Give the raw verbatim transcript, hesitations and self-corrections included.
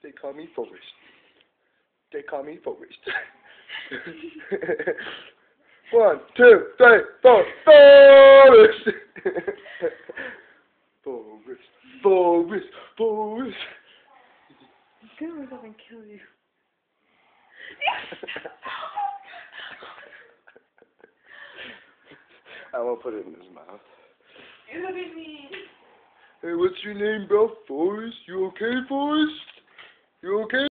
They call me Forrest. They call me Forrest. One, two, three, four, Forrest! Forrest, Forrest, Forrest. I'm gonna go and kill you. I won't put it in his mouth. You're gonna be mean. Hey, what's your name, bro? Forrest? You okay, Forrest? You okay?